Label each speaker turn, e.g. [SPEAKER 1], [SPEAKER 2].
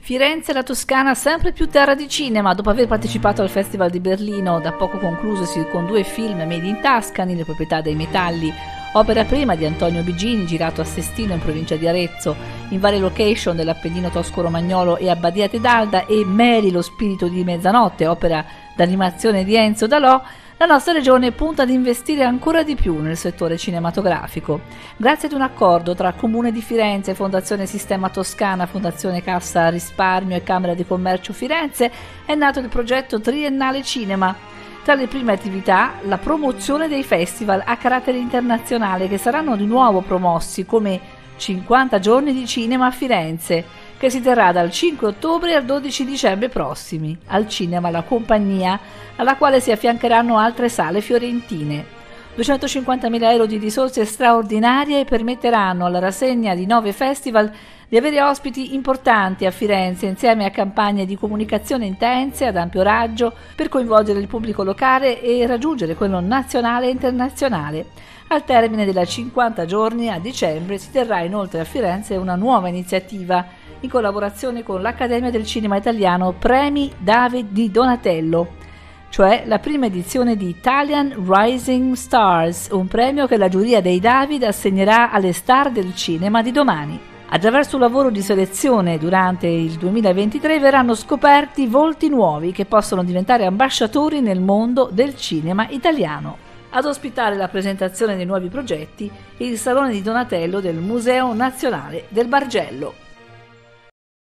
[SPEAKER 1] Firenze e la Toscana sempre più terra di cinema. Dopo aver partecipato al Festival di Berlino, da poco conclusosi con 2 film Made in Tuscany, Le proprietà dei metalli, opera prima di Antonio Bigini, girato a Sestino in provincia di Arezzo, in varie location dell'Appennino tosco-romagnolo e a Badia Tedalda, e Mary, lo spirito di mezzanotte, opera d'animazione di Enzo Dalò, la nostra regione punta ad investire ancora di più nel settore cinematografico. Grazie ad un accordo tra Comune di Firenze, Fondazione Sistema Toscana, Fondazione Cassa Risparmio e Camera di Commercio Firenze, è nato il progetto Triennale Cinema. Tra le prime attività, la promozione dei festival a carattere internazionale, che saranno di nuovo promossi, come 50 giorni di cinema a Firenze, che si terrà dal 5 ottobre al 12 dicembre prossimi, al Cinema La Compagnia, alla quale si affiancheranno altre sale fiorentine. 250.000 euro di risorse straordinarie permetteranno alla rassegna di 9 festival di avere ospiti importanti a Firenze, insieme a campagne di comunicazione intense ad ampio raggio per coinvolgere il pubblico locale e raggiungere quello nazionale e internazionale. Al termine della 50 giorni, a dicembre, si terrà inoltre a Firenze una nuova iniziativa in collaborazione con l'Accademia del Cinema Italiano, Premi David di Donatello, cioè la prima edizione di Italian Rising Stars, un premio che la giuria dei David assegnerà alle star del cinema di domani. Attraverso un lavoro di selezione durante il 2023 verranno scoperti volti nuovi che possono diventare ambasciatori nel mondo del cinema italiano. Ad ospitare la presentazione dei nuovi progetti il Salone di Donatello del Museo Nazionale del Bargello.